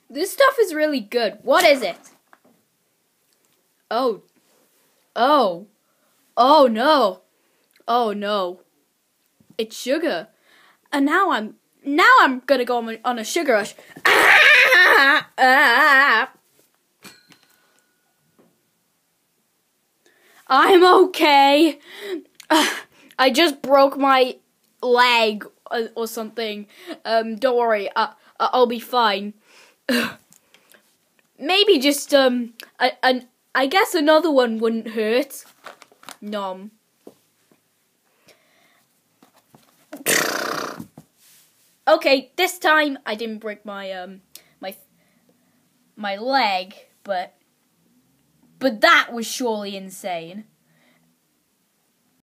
This stuff is really good. What is it? Oh. Oh. Oh no. Oh no. It's sugar. And now I'm gonna go on a sugar rush. I'm okay. I just broke my leg or something. Don't worry. I'll be fine. Maybe just I guess another one wouldn't hurt. Nom. Okay, this time I didn't break my my leg, but that was surely insane.